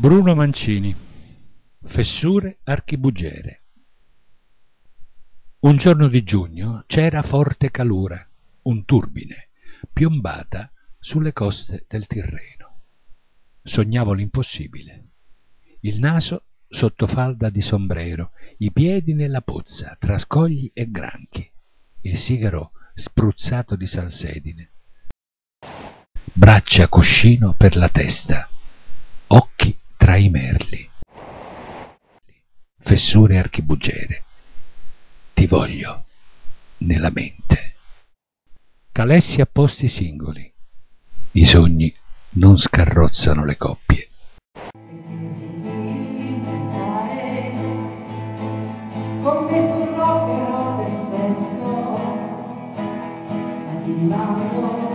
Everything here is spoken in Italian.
Bruno Mancini, Fessure archibugiere. Un giorno di giugno c'era forte calura, un turbine, piombata sulle coste del Tirreno. Sognavo l'impossibile. Il naso sotto falda di sombrero, i piedi nella pozza, tra scogli e granchi, il sigaro spruzzato di salsedine, braccia cuscino per la testa, occhi tra i merli. Fessure archibugiere, ti voglio nella mente. Calessi a posti singoli, i sogni non scarrozzano le coppie. Come sul rock and roll del sesso, arrivando